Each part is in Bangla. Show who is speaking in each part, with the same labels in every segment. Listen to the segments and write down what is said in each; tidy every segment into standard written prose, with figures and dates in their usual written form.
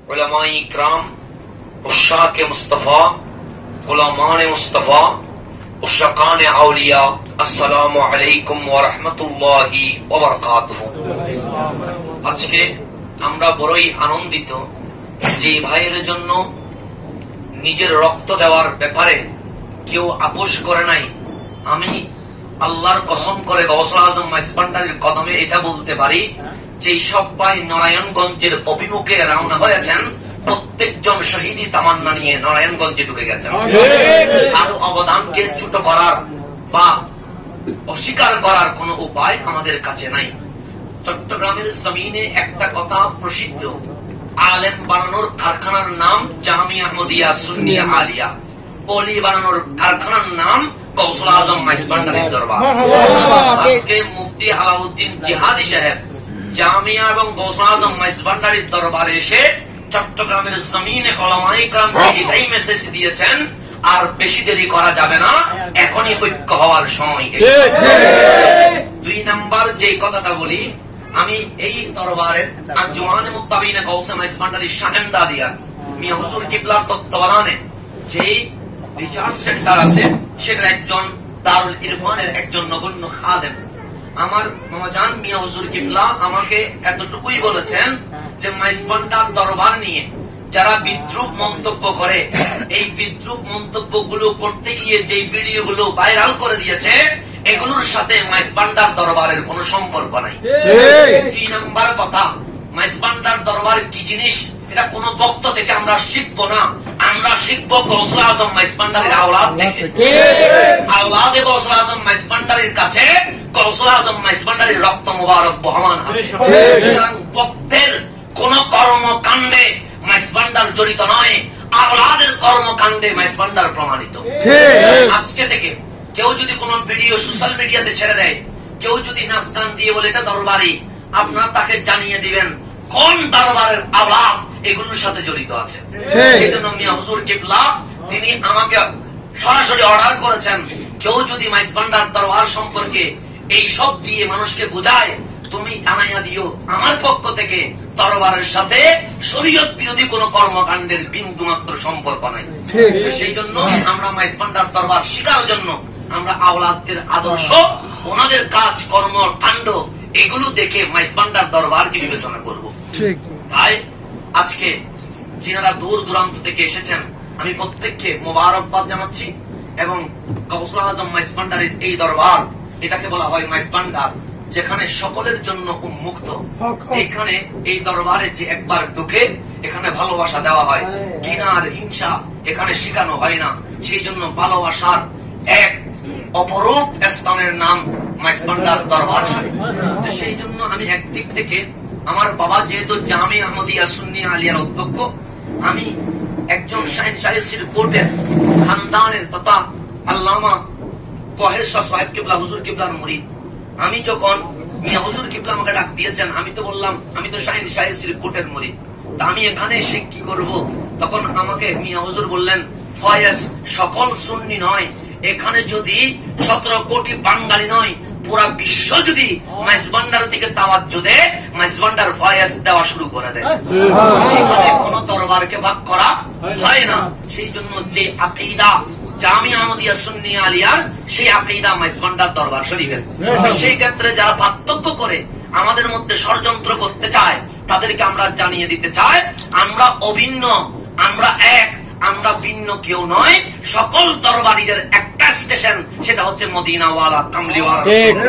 Speaker 1: उलमाए इकराम, उश्शाक मुस्तफा, गुलामान मुस्तफा, उश्शाकान औलिया, अस्सलामु अलैकुम व रहमतुल्लाहि व बरकातुहू। আজকে আমরা বড়ই আনন্দিত যে ভাইয়ের জন্য নিজের রক্ত দেওয়ার ব্যাপারে কেউ আপোষ করে নাই। আমি আল্লাহর কসম করে গৌসুল আজম মাইজভান্ডারীর কদমে এটা বলতে পারি যে সব ভাই নারায়ণগঞ্জের অভিমুখে রওনা হয়েছেন, প্রত্যেকজন শহীদি তামান্না নিয়ে নারায়ণগঞ্জে ঢুকে গেছেন। কারো অবদানকে ছোট করার বা অস্বীকার করার কোন উপায় আমাদের কাছে নাই। চট্টগ্রামের জমিনে একটা কথা প্রসিদ্ধ, আলেম বানানোর কারখানার নাম জামিয়া আহমদিয়া সুন্নিয়া আলিয়া, ওলি বানানোর কারখানার নাম গৌসুল আজম মাইজভান্ডারীর দরবার। আজকে মুফতি আলাউদ্দিন জিহাদি সাহেব জামিয়া এবং গৌসুল আজম মাইজভান্ডারীর দরবারে এসে চট্টগ্রামের জমিনে উলামায়ে কেরামকে এটাই মেসেজ দিয়েছেন, আর বেশি দেরি করা যাবে না, এখনই ঐক্য হওয়ার সময় এসেছে। 2 নাম্বার যে কথাটা বলি, আমি এই দরবারের আঞ্জুমানে মুত্তাবিইনে গৌসে মাইজভান্ডারীর শাহেনদাদিয়া মিয়া হুজুর কিবলার তত্ত্বাবধানে যে রিসার্চ সেন্টার আছে, সেটার একজন দারুল ইরফানের একজন নগণ্য খাদেম আমার মামাজান মিয়া হুজুর কিবলা আমাকে এতটুকুই বলেছেন যে মাইজভান্ডার দরবার নিয়ে যারা বিদ্রুপ মন্তব্য করে, এই বিদ্রুপ মন্তব্যগুলো করতে গিয়ে যে ভিডিওগুলো ভাইরাল করে দিয়েছে, এগুলোর সাথে মাইজভান্ডার দরবারের কোন সম্পর্ক নাই। 2 নাম্বার কথা, মাইজভান্ডার দরবার কি জিনিস এটা কোন বক্তা থেকে আমরা শিখবো না, আমরা শিখবো গৌসুল আজম মাইজভান্ডারীর আওলাদ থেকে। আওলাদে গৌসুল আজম মাইজভান্ডারীর কাছে গৌসুল আজম মাইজভান্ডারীর রক্ত মুবারক বহমান আছে। সুতরাং বক্তের কোন কর্মকাণ্ডে মাইজভান্ডার জড়িত নয়, আওলাদের কর্মকাণ্ডে মাইজভান্ডার প্রমাণিত। আজকে থেকে কেউ যদি কোন ভিডিও সোশ্যাল মিডিয়াতে ছেড়ে দেয়, কেউ যদি নাচ গান দিয়ে বলে এটা দরবারি, আপনারা তাকে জানিয়ে দিবেন কোন দরবারের আওলাদ এগুলোর সাথে জড়িত আছে। সেই জন্য মিয়া হুজুর কিবলা তিনি আমাকে সরাসরি অর্ডার করেছেন, কেউ যদি মাইজভান্ডার দরবার সম্পর্কে এই সব দিয়ে মানুষকে বোঝায়, তুমি জানাইয়া দিও আমার পক্ষ থেকে দরবারের সাথে শরীয়ত বিরোধী কোন কর্মকাণ্ডের বিন্দু মাত্র সম্পর্ক নাই। সেই জন্য আমরা মাইজভান্ডার দরবার শিখার জন্য আমরা আওলাদদের আদর্শ, ওনাদের কাজ কর্ম কাণ্ড এগুলো দেখে মাইজভান্ডার দরবারকে বিবেচনা করব। তাই আজকে যিনারা দূর দূরান্ত থেকে এসেছেন, আমি প্রত্যেককে মোবারকবাদ জানাচ্ছি। এবং গৌসুল আজম মাইজভান্ডারীর এই দরবার, এটাকে বলা হয় মাইজভান্ডার, যেখানে সকলের জন্য উন্মুক্ত। এখানে এই দরবারে যে একবার ঢুকে এখানে ভালোবাসা দেওয়া হয়, ঘৃণার হিংসা এখানে শেখানো হয় না। সেই জন্য ভালোবাসার এক অপরূপ স্থানের নাম মাইজভান্ডার দরবার শরীফ। সেই জন্য আমি একদিক থেকে আমার বাবা যেহেতু জামিয়া আহমদিয়া সুন্নিয়া আলিয়ার অধ্যক্ষ, আমি একজন শাহিন শাহির কোর্টের খানদানের তথা আল্লামা পহের শাহ সাহেব কিবলা হুজুর কিবলার মুরিদ। আমি যখন মিয়া হুজুর কিবলা আমাকে ডাক দিয়েছেন, আমি তো বললাম আমি তো শাহিন শাহির কোর্টের মুরিদ, তা আমি এখানে এসে কি করব? তখন আমাকে মিয়া হুজুর বললেন, ফয়েজ সকল সুন্নি নয়, এখানে যদি 17 কোটি বাঙালি নয়, পুরা বিশ্ব যদি মাইজভান্ডারের দিকে তাওয়াজ্জু দেয়, মাইজভান্ডার ফয়েজ দেওয়া শুরু করে দেয়। এখানে কোন দরবারকে ভাগ করা হয় না। সেই জন্য যে আকীদা জামিয়া আহমদিয়া সুন্নিয়া আলিয়ার, সেই আকীদা মাইজভান্ডার দরবার শরীফের। সেই ক্ষেত্রে যারা পার্থক্য করে আমাদের মধ্যে ষড়যন্ত্র করতে চায়, তাদেরকে আমরা জানিয়ে দিতে চাই আমরা অভিন্ন, আমরা এক, আমরা ভিন্ন কেউ নয়। সকল দরবারীদের একটা স্টেশন, সেটা হচ্ছে মদিনাওয়ালা কামলিওয়ালা।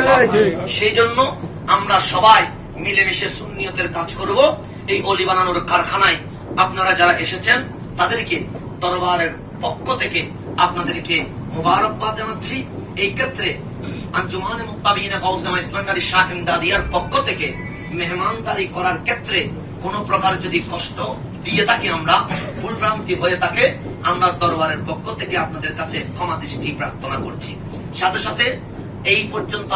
Speaker 1: সেই জন্য আমরা সবাই মিলেমিশে সুন্নিয়তের কাজ করব। এই অলি বানানোর কারখানায় আপনারা যারা এসেছেন, তাদেরকে দরবারের পক্ষ থেকে আপনাদেরকে মোবারকবাদ জানাচ্ছি। এই ক্ষেত্রে আঞ্জুমানে মুত্তাবিইনে গৌসে মাইজভান্ডারী শাহেনদাদিয়ার পক্ষ থেকে মেহমানদারি করার ক্ষেত্রে কোন প্রকার যদি কষ্ট দিয়ে থাকি, আমরা ভুলভ্রান্তি হয়ে থাকে, আমরা দরবারের পক্ষ থেকে আপনাদের কাছে ক্ষমা দৃষ্টি প্রার্থনা করছি। সাথে সাথে এই পর্যন্ত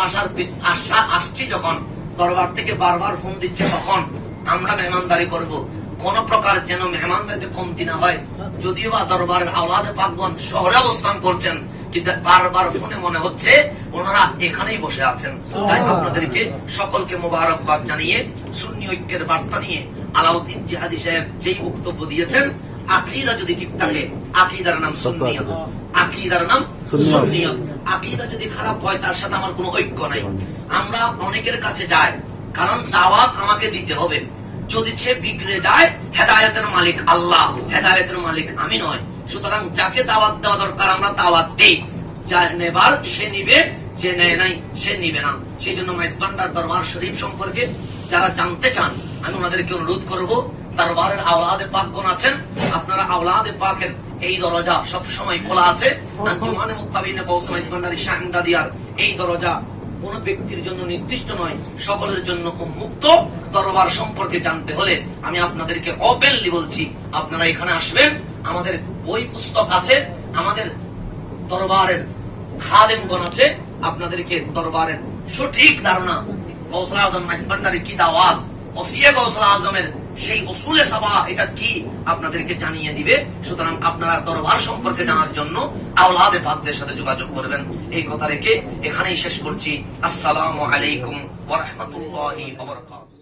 Speaker 1: আসছি যখন দরবার থেকে বারবার ফোন দিচ্ছে, তখন আমরা মেহমানদারি করব, কোন প্রকার যেন মেহমানদারিতে কমতি না হয়। যদিও বা দরবারের আওলাদে পাকগণ শহরে অবস্থান করছেন, কিন্তু বারবার ফোনে মনে হচ্ছে ওনারা এখানেই বসে আছেন। তাই আপনাদেরকে সকলকে মোবারকবাদ জানিয়ে সুন্নি ঐক্যের বার্তা নিয়ে
Speaker 2: আলাউদ্দিন জিহাদি সাহেব যেই বক্তব্য দিয়েছেন, আকীদা যদি ঠিক থাকে, আকীদার নাম সুন্নিয়ত, আকীদার নাম সুন্নিয়ত। আকীদা যদি খারাপ হয় তার সাথে আমার কোনো ঐক্য নাই। আমরা অনেকের কাছে যাই, কারণ দাওয়াত আমাকে দিতে হবে। যদি সে বিগড়ে যায়, হেদায়েতের মালিক আল্লাহ, হেদায়েতের মালিক আমি নয়। সুতরাং যাকে দাওয়াত দেওয়া দরকার আমরা দাওয়াত দেই, যা নেবার সে নিবে, যে নেয় নাই সে নিবে না। সেই জন্য মেজবান্ডার দরবার শরীফ সম্পর্কে যারা জানতে চান, আমি ওনাদেরকে অনুরোধ করব, দরবারের আওলাদে পাকগণ আছেন, আপনারা আওলাদে পাকের এই দরজা সবসময় খোলা আছে। আঞ্জুমানে মুত্তাবিনে কওসে মেজবান্ডারি শাহিনদাদিয়ার এই দরজা কোন ব্যক্তির জন্য নির্দিষ্ট নয়, সকলের জন্য উন্মুক্ত। দরবার সম্পর্কে জানতে হলে আমি আপনাদেরকে ওপেনলি বলছি, আপনারা এখানে আসবেন। আমাদের বই পুস্তক আছে, আমাদের দরবারের খাদেমগণ আছে, আপনাদেরকে দরবারের সঠিক ধারণা, গৌসুল আজম মেজবান্ডারি কি দাওয়াত, ওসিয়ে গৌসুল আজমের সেই উসুলে সাবা এটা কি আপনাদেরকে জানিয়ে দিবে। সুতরাং আপনারা দরবার সম্পর্কে জানার জন্য আওলাদে পাকদের সাথে যোগাযোগ করবেন। এই কথা রেখে এখানেই শেষ করছি। আসসালামু আলাইকুম ওয়া রাহমাতুল্লাহি ওয়া বারাকাতুহু।